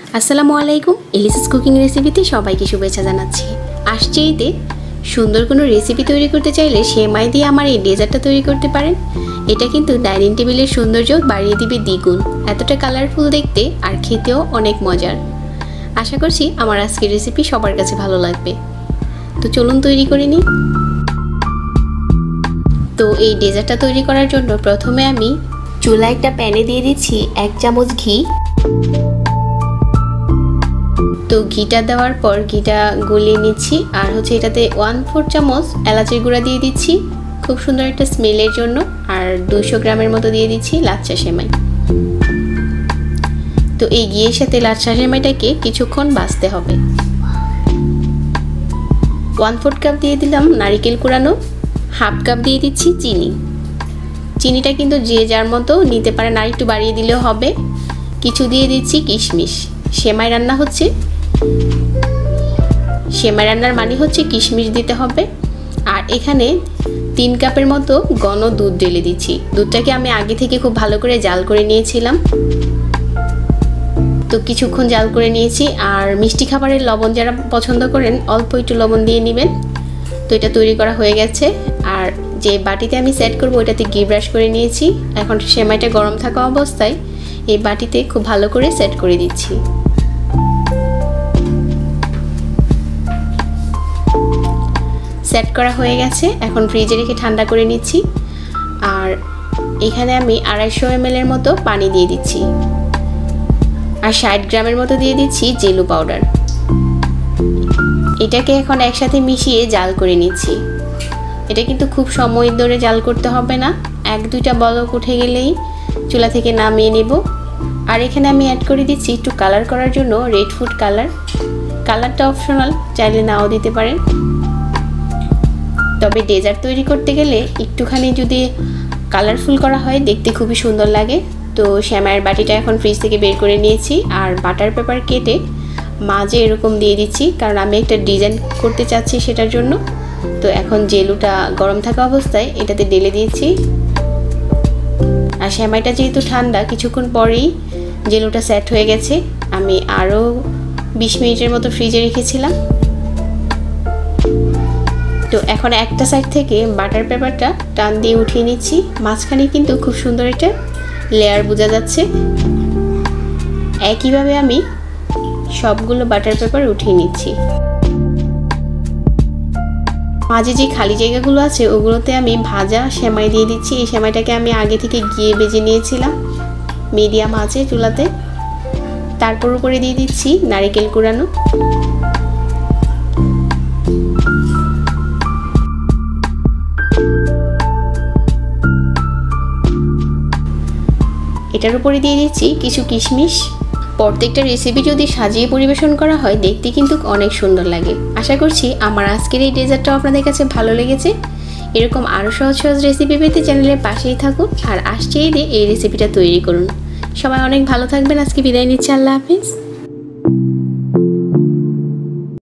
আসসালামু আলাইকুম। এলিসাস কুকিং রেসিপিতে সবাইকে শুভেচ্ছা জানাচ্ছি। আসছে ঈদে সুন্দর কোনো রেসিপি তৈরি করতে চাইলে সেমাই দিয়ে আমার এই ডেজার্টটা তৈরি করতে পারেন। এটা কিন্তু ডাইনিং টেবিলের সৌন্দর্য বাড়িয়ে দিবে দ্বিগুণ। এতটা কালারফুল দেখতে আর খেতেও অনেক মজার। আশা করছি আমার আজকের রেসিপি সবার কাছে ভালো লাগবে। তো চলুন তৈরি করে নিই। তো এই ডেজার্টটা তৈরি করার জন্য প্রথমে আমি চুলায় একটা প্যানে দিয়ে দিচ্ছি 1 চামচ ঘি। তো ঘিটা দেওয়ার পর ঘিটা গলিয়ে নিচ্ছি। আর এটাতে 1/4 চামচ এলাচের গুঁড়া দিয়ে দিচ্ছি খুব সুন্দর একটা স্মেলের জন্য। আর 200 গ্রামের মতো দিয়ে দিচ্ছি লাচ্ছা সেমাই। তো এই ঘিয়ের সাথে লাচ্ছা সেমাইটাকে কিছুক্ষণ ভাজতে হবে। 1/4 কাপ দিয়ে দিলাম নারকেল কুড়ানো, 1/2 কাপ দিয়ে দিচ্ছি চিনি। চিনিটা কিন্তু যে যার মতো নিতে পারেন, আর একটু বাড়িয়ে দিলেও হবে। কিছু দিয়ে দিচ্ছি কিশমিশ। সেমাই রান্না হচ্ছে, সেমাই রান্নার মানে হচ্ছে কিশমিশ দিতে হবে। আর এখানে 3 কাপের মতো ঘন দুধ ঢেলে দিচ্ছি। দুধটাকে আমি আগে থেকে খুব ভালো করে জাল করে নিয়েছিলাম। তো কিছুক্ষণ জাল করে নিয়েছি। আর মিষ্টি খাবারের লবণ যারা পছন্দ করেন অল্প একটু লবণ দিয়ে নেবেন। তো এটা তৈরি করা হয়ে গেছে। আর যে বাটিতে আমি সেট করব ওইটাতে ঘি ব্রাশ করে নিয়েছি। এখন সেমাইটা গরম থাকা অবস্থায় এই বাটিতে খুব ভালো করে সেট করে দিচ্ছি। সেট করা হয়ে গেছে। এখন ফ্রিজে রেখে ঠান্ডা করে নিচ্ছি। আর এখানে আমি 250 ml এর মতো পানি দিয়ে দিচ্ছি। আর 60 গ্রামের মতো দিয়ে দিচ্ছি জেলু পাউডার। এটাকে এখন একসাথে মিশিয়ে জাল করে নিচ্ছি। এটা কিন্তু খুব সময় ধরে জাল করতে হবে না, 1-2টা বলক উঠে গেলেই চুলা থেকে নামিয়ে নেব। আর এখানে আমি অ্যাড করে দিচ্ছি একটু কালার করার জন্য রেড ফুড কালার। কালারটা অপশনাল, চাইলে নাও দিতে পারেন। তবে ডেজার্ট তৈরি করতে গেলে একটুখানি যদি কালারফুল করা হয় দেখতে খুবই সুন্দর লাগে। তো সেমাইয়ের বাটিটা এখন ফ্রিজ থেকে বের করে নিয়েছি। আর বাটার পেপার কেটে মাঝে এরকম দিয়ে দিচ্ছি, কারণ আমি একটা ডিজাইন করতে চাচ্ছি সেটার জন্য। তো এখন জেলুটা গরম থাকা অবস্থায় এটাতে ঢেলে দিয়েছি। আর সেমাইটা যেহেতু ঠান্ডা, কিছুক্ষণ পরেই জেলুটা সেট হয়ে গেছে। আমি আরও 20 মিনিটের মতো ফ্রিজে রেখেছিলাম। তো এখন একটা সাইড থেকে বাটার পেপারটা টান দিয়ে উঠিয়ে নিচ্ছি। মাঝখানে কিন্তু খুব সুন্দর একটা লেয়ার বোঝা যাচ্ছে। একইভাবে আমি সবগুলো বাটার পেপার উঠিয়ে নিচ্ছি। মাঝে যে খালি জায়গাগুলো আছে ওগুলোতে আমি ভাজা সেমাই দিয়ে দিচ্ছি। এই সেমাইটাকে আমি আগে থেকে ঘিয়ে ভেজে নিয়েছিলাম মিডিয়াম আঁচে চুলাতে। তারপর উপরে দিয়ে দিচ্ছি নারকেল কুড়ানো। এটার উপরে দিয়ে দিচ্ছি কিছু কিশমিশ। প্রত্যেকটা রেসিপি যদি সাজিয়ে পরিবেশন করা হয় দেখতে কিন্তু অনেক সুন্দর লাগে। আশা করছি আমার আজকের এই ডেজার্টটাও আপনাদের কাছে ভালো লেগেছে। এরকম আরও সহজ সহজ রেসিপি পেতে চ্যানেলের পাশেই থাকুন। আর আসছে ঈদে এই রেসিপিটা তৈরি করুন। সবাই অনেক ভালো থাকবেন। আজকে বিদায় নিচ্ছি। আল্লাহ হাফিজ।